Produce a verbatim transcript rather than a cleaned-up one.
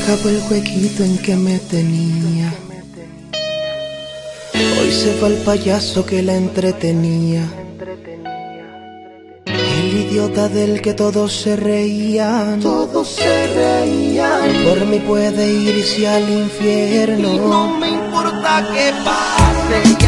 acabó el huequito en que me tenía. Hoy se va el payaso que la entretenía, el idiota del que todos se reían. Todos se reían. Por mí puede irse al infierno y no me importa que pase.